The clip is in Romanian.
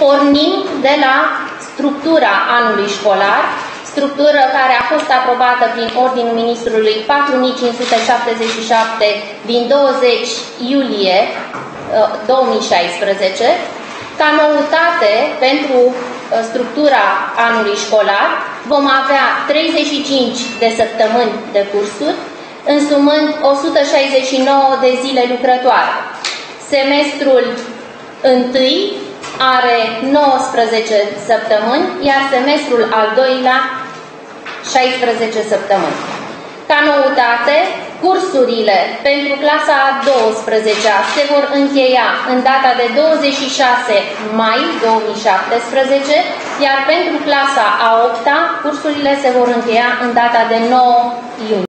Pornim de la structura anului școlar, structură care a fost aprobată prin Ordinul Ministrului 4577 din 20 iulie 2016. Ca noutate pentru structura anului școlar vom avea 35 de săptămâni de cursuri, însumând 169 de zile lucrătoare. Semestrul 1 are 19 săptămâni, iar semestrul al doilea 16 săptămâni. Ca noutate, cursurile pentru clasa a 12-a se vor încheia în data de 26 mai 2017, iar pentru clasa a 8-a, cursurile se vor încheia în data de 9 iunie.